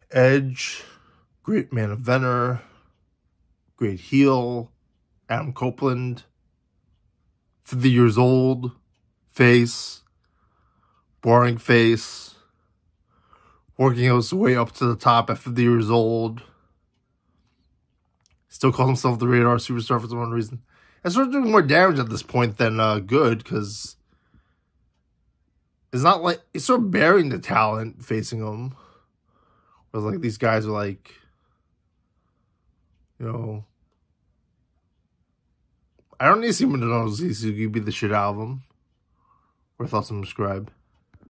Edge, great man eventer, great heel, Adam Copeland, 50 years old, face, boring face, working his way up to the top at 50 years old. Still calls himself the Radar Superstar for some reason. And starts doing more damage at this point than good, because it's not like he's sort of burying the talent facing him. Whereas like these guys are like, you know, I don't need to see Minoru Suzuki beat the shit out of him. Or thoughts and subscribe.